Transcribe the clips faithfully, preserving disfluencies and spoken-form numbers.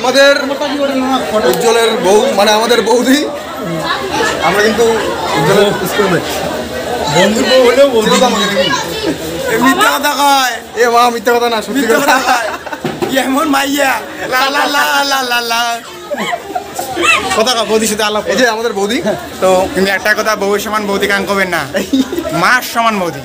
আমাদের উজ্জ্বলের বউ মানে আমাদের বৌদি, আমরা কিন্তু উজ্জ্বলের স্কুলমেট। বন্ধুর বউ হলেও বন্ধু আমাকে নাকি মিথ্যা কথা কয়। এ মা মিথ্যা কথা না, সত্যি কথা কয় এমন মাইয়া লা লা লা লা লা লা কথা কা বৌদির সাথে আলাপ। এই যে আমাদের বৌদি। তো কিন্তু একটা কথা, বউয়ের সমান বৌদি কান করবেন না, মার সমান বৌদি।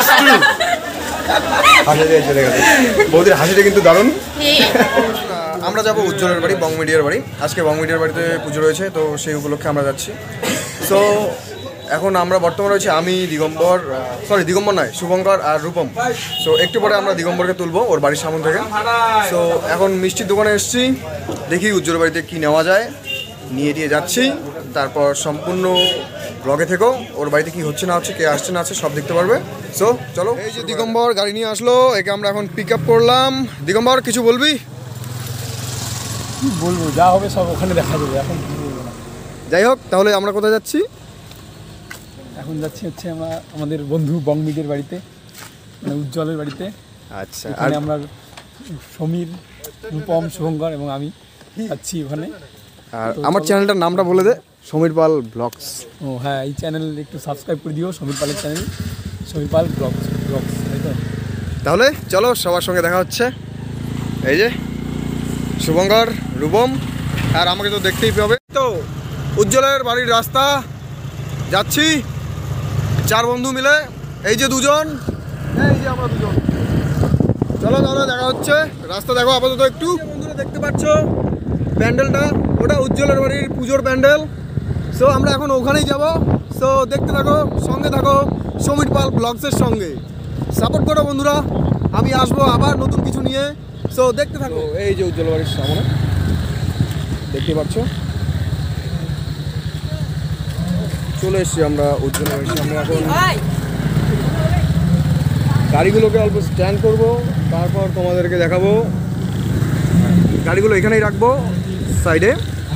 বৌদির হাসিটা কিন্তু দারুণ। আমরা যাবো উজ্জ্বলের বাড়ি, বং মিডিয়ার বাড়ি। আজকে বং মিডিয়ার বাড়িতে পুজো রয়েছে, তো সেই উপলক্ষে আমরা যাচ্ছি। সো এখন আমরা বর্তমানে রয়েছে আমি, দিগম্বর, সরি দিগম্বর নয়, শুভঙ্কর আর রূপম। সো একটু পরে আমরা দিগম্বরকে তুলবো ওর বাড়ির সামনে থেকে। সো এখন মিষ্টির দোকানে এসেছি, দেখি উজ্জ্বলের বাড়িতে কি নেওয়া যায়, নিয়ে দিয়ে যাচ্ছি। তারপর সম্পূর্ণ ব্লগে থেকেও ওর বাড়িতে কি হচ্ছে না হচ্ছে, কে আসছে না আসছে সব দেখতে পারবে। সো চলো। এই যে দিগম্বর গাড়ি নিয়ে আসলো, একে আমরা এখন পিক আপ করলাম। দিগম্বর কিছু বলবি? কি বলবো, যা হবে সব ওখানে দেখা যাবে, এখন কি বলবো না। যাই হোক, তাহলে আমরা কোথায় যাচ্ছি? এখন যাচ্ছি হচ্ছে আমরা আমাদের বন্ধু বং মিডিয়ার বাড়িতে, মানে উজ্জ্বলের বাড়িতে। আচ্ছা, আর আমরা সমীর, রূপম, শুভঙ্কর এবং আমি যাচ্ছি ওখানে। আর আমার চ্যানেলটার নামটা বলে দে, সমীর পাল ব্লগস। ও হ্যাঁ, এই চ্যানেল একটু সাবস্ক্রাইব করে দিও, সমীর পালের channel, Samir Pal blogs blogs তাই তো। তাহলে চলো, সবার সঙ্গে দেখা হচ্ছে। এই যে শুভঙ্কর, রূপম, আর আমাকে তো দেখতেই পাবে। তো উজ্জ্বলের বাড়ির রাস্তা যাচ্ছি চার বন্ধু মিলে। এই যে দুজন, এই যে আমরা দুজন। চলো তাহলে দেখা হচ্ছে। রাস্তা দেখো আপাতত একটু। বন্ধুরা দেখতে পাচ্ছ প্যান্ডেলটা, ওটা উজ্জ্বলের বাড়ির পুজোর প্যান্ডেল। সো আমরা এখন ওখানেই যাব। সো দেখতে থাকো, সঙ্গে থাকো সমীর পাল ব্লগসের সঙ্গে। সাপোর্ট করো বন্ধুরা, আমি আসবো আবার নতুন কিছু নিয়ে। সো দেখতে থাকো। এই যে উজ্জ্বল বাড়ির সামনে দেখতে পাচ্ছ, চলে এসছি আমরা উজ্জ্বল বাড়ির সামনে। এখন গাড়িগুলোকে অল্প স্ট্যান্ড করব, তারপর তোমাদেরকে দেখাবো। গাড়িগুলো এখানেই রাখবো সাইডে,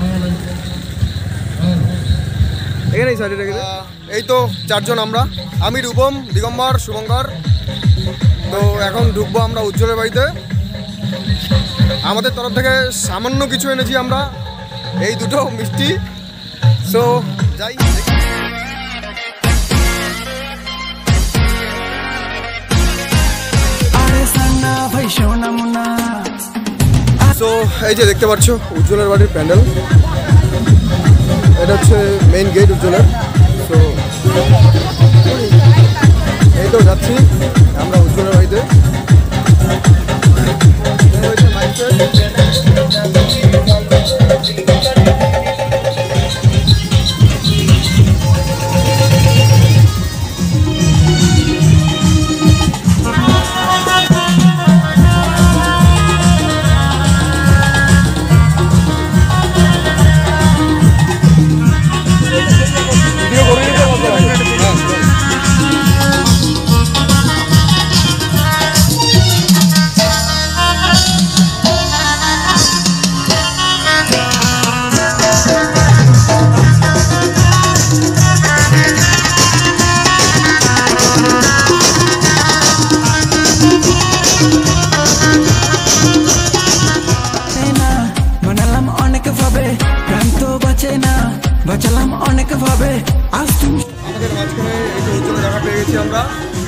এখানেই সাইডে রেখে দে। এই তো চারজন আমরা, আমি, রূপম, দিগম্বর, শুভঙ্কর। তো এখন ঢুকবো আমরা উজ্জ্বলের বাড়িতে। আমাদের তরফ থেকে সামান্য কিছু এনেছি আমরা, এই দুটো মিষ্টি। সো যাই। সো এই যে দেখতে পাচ্ছ উজ্জ্বলের বাড়ির প্যান্ডেল, এটা হচ্ছে মেইন গেট উজ্জ্বলের। তো এই তো যাচ্ছি আমরা উজ্জ্বলের বাড়িতে। আমাদের মাঝখানে এই তো উজ্জ্বলে দেখা পেয়ে গেছি আমরা।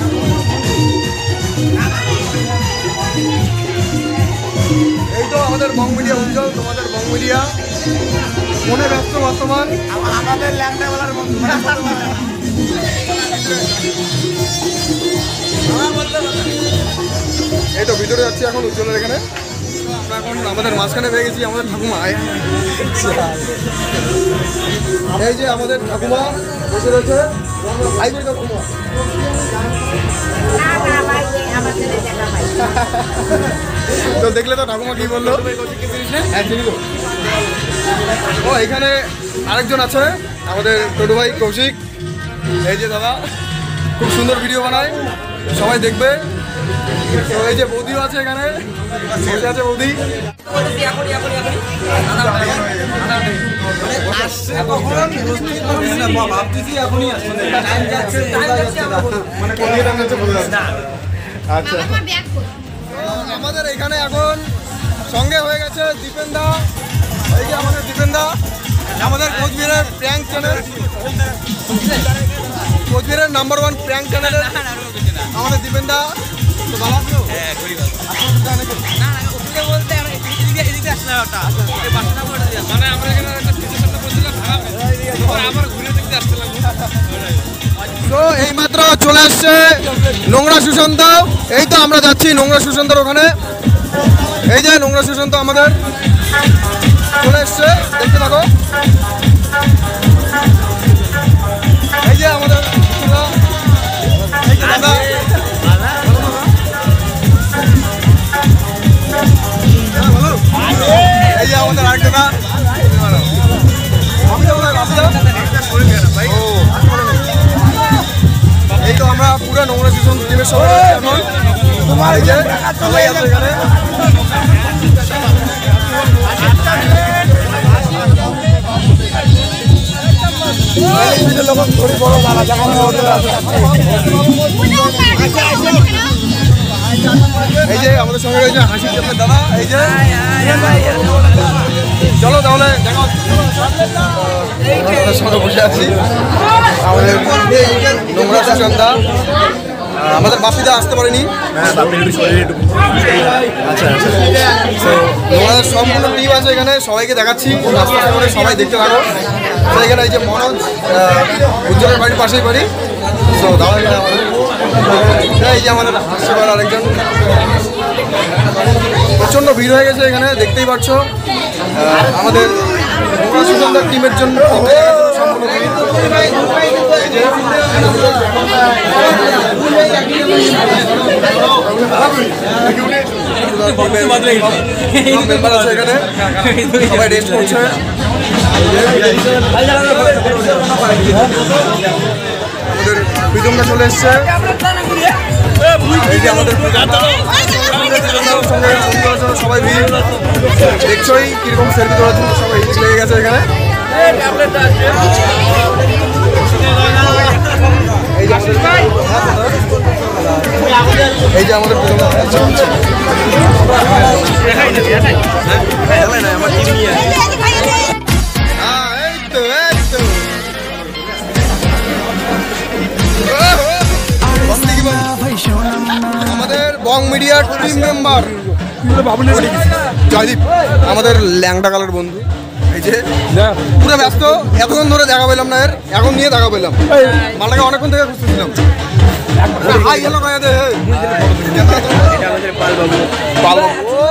এই তো আমাদের বং মিডিয়া উজ্জ্বল, তোমাদের বং মিডিয়া মনে ব্যস্ত বর্তমান। আমাদের ল্যাংটাওয়ালার বন্ধু এই তো ভিতরে যাচ্ছি এখন উজ্জ্বলের এখানে। আমরা এখন আমাদের মাঝখানে পেয়ে গেছি আমাদের ঠাকুমা। এই যে আমাদের ঠাকুমা বসে রয়েছে। তো দেখলে তো ঠাকুমা কি বললো। ও এখানে আরেকজন আছে আমাদের টোটো ভাই কৌশিক। এই যে দাদা খুব সুন্দর ভিডিও বানায়, সবাই দেখবে। তো এই যে বৌদিও আছে এখানে, বসে আছে বৌদি। আচ্ছা, আমাদের এখানে এখন সঙ্গে হয়ে গেছে দীপেন দা, এই যে আমাদের দীপেন্দা, আমাদের কোচবিহারের প্র্যাঙ্ক চ্যানেল, কোচবিহারের নাম্বার ওয়ান প্র্যাঙ্ক চ্যানেলের আমাদের দীপেন্দা। তো ভালো আছো? মানে আমরা এখানে একটা ফিজের সামনে বসেছিলাম, আবার ঘুরে দেখতে আসছিলাম। তো এই মাত্র চলে আসছে নোংরা সুশান্ত। এই তো আমরা যাচ্ছি নোংরা সুশান্তর ওখানে। এই যে নোংরা সুশান্ত আমাদের চলে এসছে, দেখতে থাকো। এই যে আমাদের এই যে দাদা, এই যে আমাদের আরেক দাদা, এই তো আমরা পুরো নোংরা সুশান্ত টিমের সবাই এখন। তোমার এই যে সবাই আছে এখানে। এই যে আমাদের সঙ্গে রয়েছে হাসি চাপের দাদা। এই যে চলো তাহলে দেখা সঙ্গে বসে আছি আমাদের নোংরা সুশান্ত। আমাদের বাপিদা আসতে পারেনি। আচ্ছা আচ্ছা, নোংরাদের সম্পূর্ণ টিম আছে এখানে, সবাইকে দেখাচ্ছি আস্তে আস্তে করে, সবাই দেখতে থাকো। তো এখানে এই যে মনোজ, উজ্জ্বলের বাড়ির পাশেই বাড়ি। তো দাদা এই যে আমাদের হাস্যবার আরেকজন। প্রচণ্ড ভিড় হয়ে গেছে এখানে, দেখতেই পাচ্ছ। আমাদের নোংরা সুশান্তর টিমের জন্য সম্পূর্ণ ভিড়। মেম্বার আছে এখানে, সবাই রেস্ট করছে। আমাদের প্রীতমটা চলে এসছে। এই যে আমাদের সঙ্গে সবাই ভিড়, দেখছোই কিরকম সেলফি তোলার জন্য সবাই লেগে গেছে এখানে। এই যে আমাদের আমাদের বং মিডিয়ার টিম মেম্বার জয়দীপ, আমাদের ল্যাংটা কালার বন্ধু। এই যে পুরো ব্যস্ত, এতক্ষণ ধরে দেখা পেলাম না, এর এখন নিয়ে দেখা পেলাম। মালটাকে অনেকক্ষণ থেকে খুঁজতেছিলাম। হাই হ্যালো কায়াদে পালবাবু।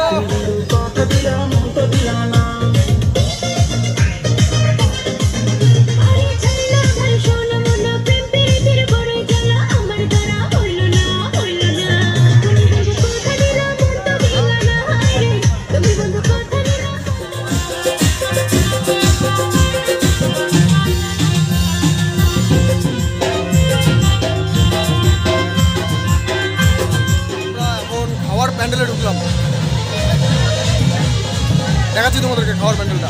প্যান্ডেলে ঢুকলাম, দেখাচ্ছি তোমাদেরকে খাওয়ার প্যান্ডেলটা।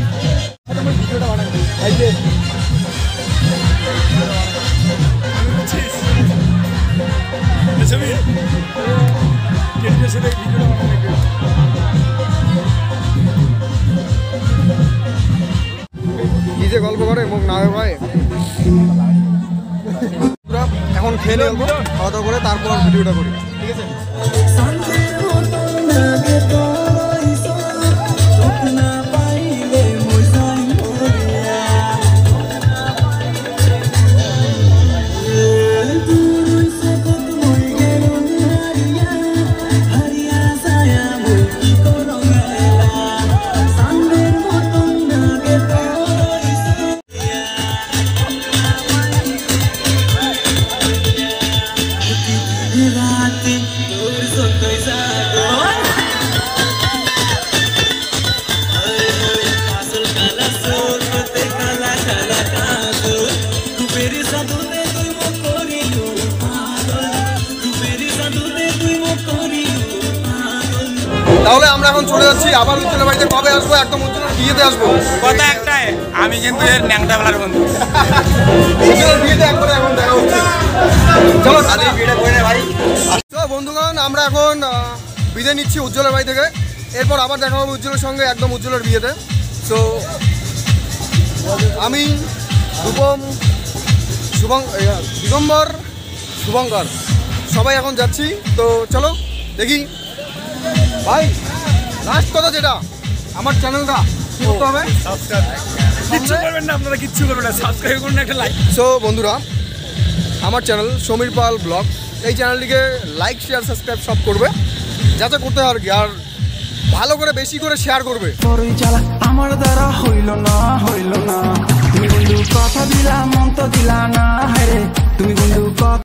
কি যে গল্প করে মুখ না হয়। এখন খেয়ে নেবো, খাওয়া দাওয়া করে তারপর ভিডিওটা করি, ঠিক আছে? তাহলে আমরা এখন চলে যাচ্ছি আবার উজ্জ্বলের বাড়িতে। কবে আসবো? একদম উজ্জ্বলের বিয়েতে আসবো। কথা একটাই, আমি কিন্তু এর ন্যাংটা বেলার বন্ধু। উজ্জ্বলের বিয়েতে একবারে এখন দেখা হচ্ছে। চলো তাহলে বিয়েটা করে নে ভাই। তো বন্ধুগণ, আমরা এখন বিদায় নিচ্ছি উজ্জ্বলের বাড়ি থেকে। এরপর আবার দেখা হবে উজ্জ্বলের সঙ্গে একদম উজ্জ্বলের বিয়েতে। সো আমি রূপম শুভং দিগম্বর শুভঙ্কর সবাই এখন যাচ্ছি। তো চলো দেখি ভাই লাস্ট কথা যেটা আমার চ্যানেলটা কি করতে হবে? কিচ্ছু করবেন না আপনারা, কিচ্ছু করবেন না, সাবস্ক্রাইব করুন, একটা লাইক। সো বন্ধুরা, আমার চ্যানেল সমীর পাল ব্লগ, এই চ্যানেলটিকে লাইক শেয়ার সাবস্ক্রাইব সব করবে, যাতে করতে আর কি, আর ভালো করে বেশি করে শেয়ার করবে। আমার দ্বারা হইল না হইল না, তুমি বন্ধু কথা দিলা মন তো দিলা না, হ্যাঁ রে তুমি বন্ধু কথা